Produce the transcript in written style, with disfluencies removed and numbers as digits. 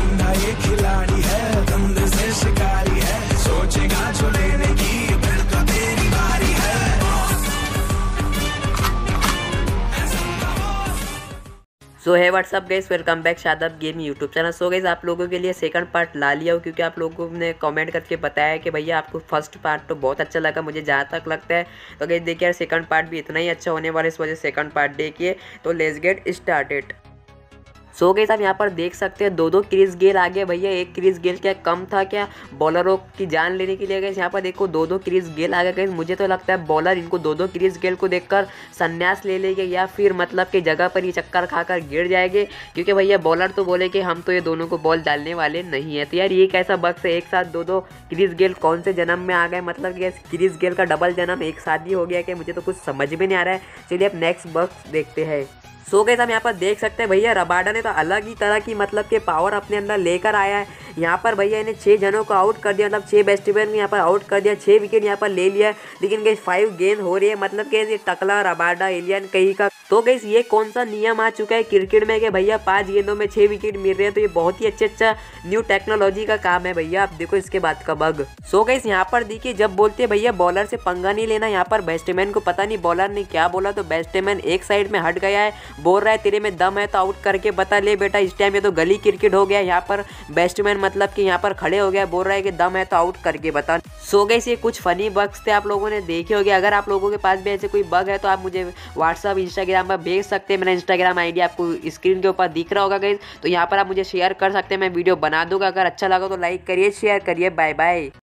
अंधा ये खिलाड़ी है, धुंध से शिकारी है, सोचेगा जो लेने की फिर तो तेरी बारी है। So hey what's up guys, welcome back Shadab game YouTube channel. So guys आप लोगों के लिए सेकंड पार्ट ला लिया हो, क्योंकि आप लोगों ने कमेंट करके बताया कि भैया आपको फर्स्ट पार्ट तो बहुत अच्छा लगा, मुझे जहाँ तक लगता है। तो गाइस देखिए यार, सेकंड पार्ट भी इतना ही अच्छा होने वाला है, इस वजह से सेकंड पार्ट देखिए। तो let's get started. So guys आप यहाँ पर देख सकते हैं दो क्रिस गेल आ गए भैया। एक क्रिस गेल क्या कम था क्या बॉलरों की जान लेने के लिए। गाइस यहाँ पर देखो दो क्रिस गेल आ गए। गाइस मुझे तो लगता है बॉलर इनको दो क्रिस गेल को देखकर संन्यास ले लेंगे, या फिर मतलब कि जगह पर ही चक्कर खाकर गिर जाएंगे, क्योंकि भैया बॉलर तो बोले कि हम तो ये दोनों को बॉल डालने वाले नहीं है। तो यार ये कैसा बक्स है, एक साथ दो क्रिस गेल कौन से जन्म में आ गए, मतलब कि क्रिस गेल का डबल जन्म एक साथ ही हो गया कि मुझे तो कुछ समझ में नहीं आ रहा है। चलिए अब नेक्स्ट बक्स देखते हैं। सो गाइस हम यहाँ पर देख सकते हैं भैया रबाडा ने तो अलग ही तरह की मतलब के पावर अपने अंदर लेकर आया है। यहाँ पर भैया इन्हें 6 जनों को आउट कर दिया, मतलब 6 बैट्समैन को यहाँ पर आउट कर दिया, 6 विकेट यहाँ पर ले लिया। लेकिन गाइस 5 गेंद हो रही है, मतलब कि ये टकला रबाडा एलियन कहीं का। तो गाइस ये कौन सा नियम आ चुका है क्रिकेट में कि भैया 5 गेंदों में 6 विकेट मिल रहे हैं। तो ये बहुत ही अच्छा न्यू टेक्नोलॉजी का काम है भैया। आप देखो इसके बाद का बग। सो गाइस यहाँ पर देखिए जब बोलते हैं भैया बॉलर से पंगा नहीं लेना, यहाँ पर बैट्समैन को पता नहीं बॉलर ने क्या बोला, तो बैट्समैन एक साइड में हट गया है, बोल रहा है तेरे में दम है तो आउट करके बता। ले बेटा इस टाइम ये तो गली क्रिकेट हो गया। यहाँ पर बैट्समैन मतलब कि यहाँ पर खड़े हो गया, बोल रहा है कि दम है तो आउट करके बता। सो गाइस ये कुछ फनी बग्स थे, आप लोगों ने देखे होंगे। अगर आप लोगों के पास भी ऐसे कोई बग है तो आप मुझे व्हाट्सअप इंस्टाग्राम पर भेज सकते हैं। मेरा इंस्टाग्राम आईडी आपको स्क्रीन के ऊपर दिख रहा होगा गाइस, तो यहाँ पर आप मुझे शेयर कर सकते हैं, मैं वीडियो बना दूंगा। अगर अच्छा लगा तो लाइक करिए, शेयर करिए। Bye bye.